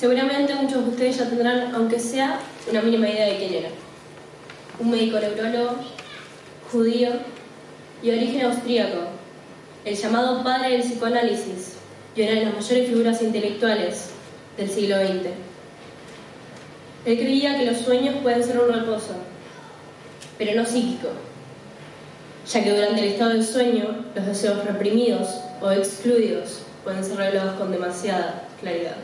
Seguramente muchos de ustedes ya tendrán, aunque sea, una mínima idea de quién era. Un médico neurólogo, judío y de origen austríaco, el llamado padre del psicoanálisis y una de las mayores figuras intelectuales del siglo XX. Él creía que los sueños pueden ser un reposo, pero no psíquico, ya que durante el estado del sueño los deseos reprimidos o excluidos pueden ser revelados con demasiada claridad.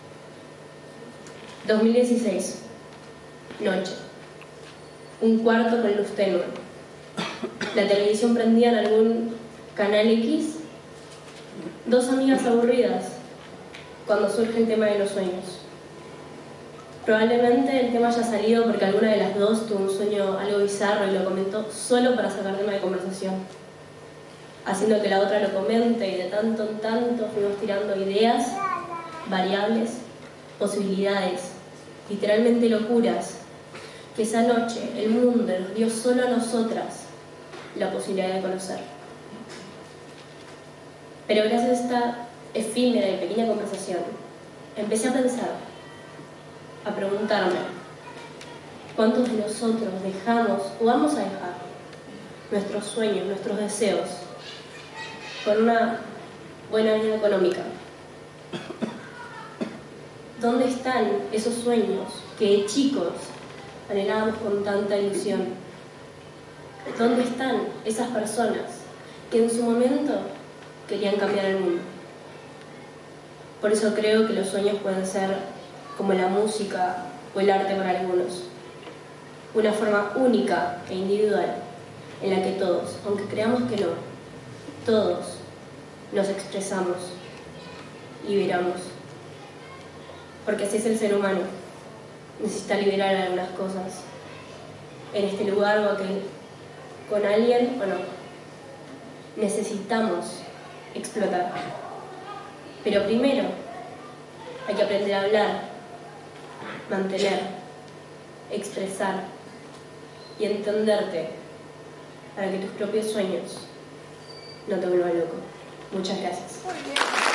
2016. Noche. Un cuarto con luz tenue. La televisión prendía en algún canal X. Dos amigas aburridas cuando surge el tema de los sueños. Probablemente el tema haya salido porque alguna de las dos tuvo un sueño algo bizarro y lo comentó solo para sacar tema de conversación, haciendo que la otra lo comente, y de tanto en tanto fuimos tirando ideas, variables, posibilidades, literalmente locuras, que esa noche el mundo nos dio solo a nosotras la posibilidad de conocer. Pero gracias a esta efímera y pequeña conversación, empecé a pensar, a preguntarme, ¿cuántos de nosotros dejamos o vamos a dejar nuestros sueños, nuestros deseos, con una buena vida económica? ¿Dónde están esos sueños que de chicos anhelábamos con tanta ilusión? ¿Dónde están esas personas que en su momento querían cambiar el mundo? Por eso creo que los sueños pueden ser como la música o el arte para algunos, una forma única e individual en la que todos, aunque creamos que no, todos nos expresamos, liberamos. Porque así es el ser humano, necesita liberar algunas cosas en este lugar o aquel, con alguien o no. Necesitamos explotar. Pero primero hay que aprender a hablar, mantener, expresar y entenderte para que tus propios sueños no te vuelvan loco. Muchas gracias.